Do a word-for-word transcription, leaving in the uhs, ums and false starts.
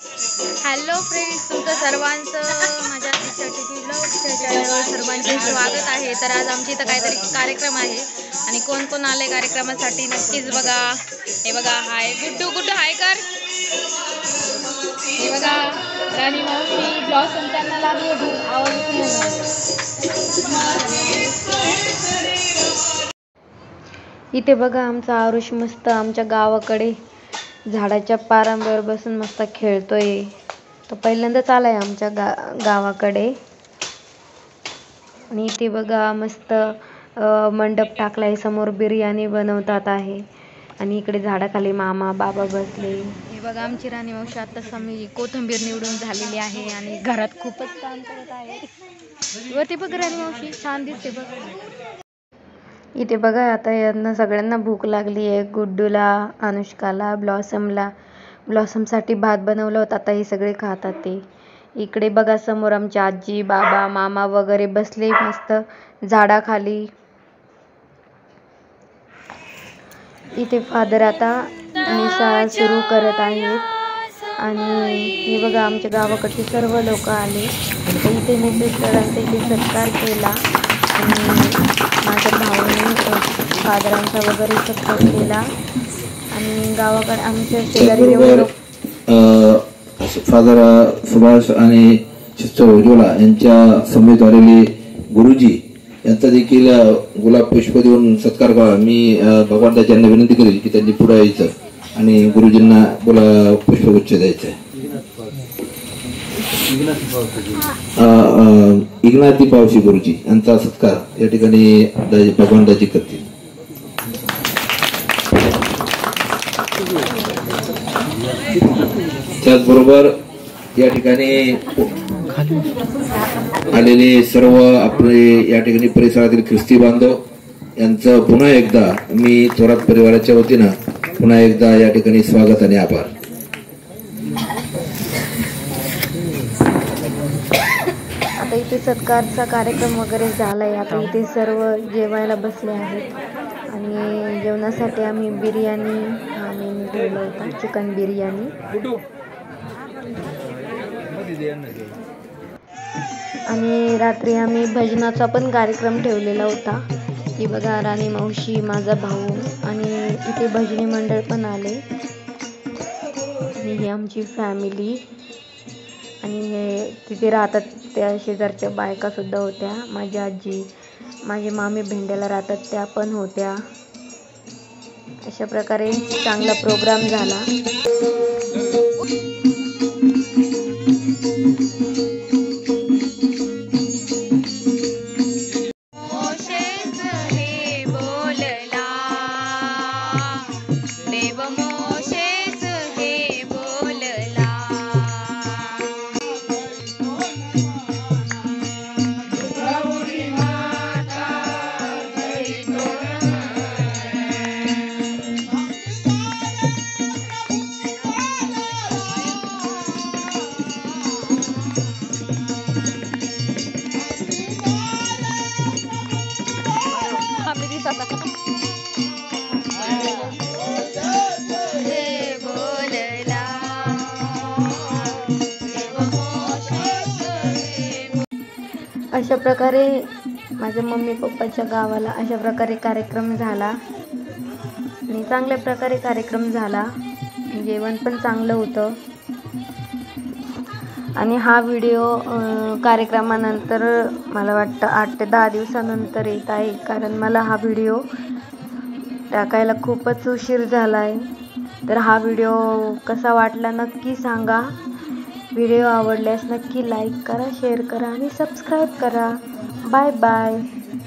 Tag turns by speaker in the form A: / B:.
A: Hello friends, तुमचं सर्वांचं माझ्या दिशा टीव्ही ब्लॉग्सच्या चॅनलवर सर्वांचे स्वागत आहे. तर आज आमच्या इथं काहीतरी कार्यक्रम आहे आणि कोण कोण आले कार्यक्रमासाठी नक्कीच बघा. हे बघा, हाय गुड्डू, गुड्डू हाय कर. हे बघा राणी मावशी, ब्लॉसम त्यांना लागले भूक, आवाज. इथे बघा आमचा आरुष मस्त आमच्या गावाकडे झाडाच्या पारांवर बसून मस्त खेळतोय. तो पहिल्यांदाच आलाय आमच्या गा गावाकडे. आणि इथे बघा मस्त मंडप टाकलाय, समोर बिर्याणी बनवतात आहे आणि इकडे झाडाखाली मामा बाबा बसले. हे बघा आमची राणी मावशी आता समी कोथिंबीर निवडून झालेली आहे आणि घरात खूपच काम करत आहे. वरती बघ राणी मावशी, छान दिसते बघ. इथे बघा आता यांना सगळ्यांना भूक लागली आहे. गुड्डूला, अनुष्काला, ब्लॉसमला. ब्लॉसमसाठी भात बनवला होता, आता हे सगळे खातात ते. इकडे बघा समोर आमची आजी बाबा मामा वगैरे बसले मस्त झाडाखाली. इथे फादर आता मिसा सुरू करत आहेत आणि हे बघा आमच्या गावाकडचे सर्व लोक आले. इथे मी सिस्टरांचा इथे सत्कार केला आणि माझ्या भावाने फादरांचा वगैरे सत्कार केला. आणि गावाकडे आमच्या शेजारी
B: फादर सुभाष आणि सिस्टर उज्ज्वला यांच्या समेत आलेले गुरुजी यांचा देखील गुलाब पुष्प देऊन सत्कार करा. मी भगवान त्यांना विनंती करेल की त्यांनी पुढे यायचं आणि गुरुजींना गुलाब पुष्पगुच्छ द्यायचं आहे. इग्नाती पावशी गुरुजी यांचा सत्कार या ठिकाणी भगवान दाजी करतील. त्याचबरोबर या ठिकाणी आलेले सर्व आपले या ठिकाणी परिसरातील ख्रिस्ती बांधव यांचं पुन्हा एकदा मी थोरात परिवाराच्या वतीनं पुन्हा एकदा या ठिकाणी स्वागत आणि आभार.
A: आता इथे सत्कारचा कार्यक्रम वगैरे झालाय. आता इथे सर्व जेवायला बसले आहेत आणि जेवणासाठी आम्ही बिर्याणी आम्ही ठेवला होता, चिकन बिर्याणी. आणि रात्री आम्ही भजनाचा पण कार्यक्रम ठेवलेला होता. ही बघा राणी मावशी, माझा भाऊ आणि इथे भजनी मंडळ पण आले आणि ही आमची फॅमिली. आणि हे तिथे राहतात त्या शेजारच्या बायका सुद्धा होत्या. माझी आजी, माझे मामी भेंड्याला राहतात त्या पण होत्या. अशा प्रकारे चांगला प्रोग्राम झाला. अशा प्रकारे माझ्या मम्मी पप्पाच्या गावाला अशा प्रकारे कार्यक्रम झाला आणि चांगल्या प्रकारे कार्यक्रम झाला. जेवण पण चांगलं होतं. आणि हा व्हिडिओ कार्यक्रमानंतर मला वाटतं आठ ते दहा दिवसानंतर येत आहे, कारण मला हा व्हिडिओ टाकायला खूपच उशीर झाला आहे. तर हा व्हिडिओ कसा वाटला नक्की सांगा. व्हिडिओ आवडल्यास नक्की लाईक करा, शेअर करा आणि सबस्क्राईब करा. Bye bye.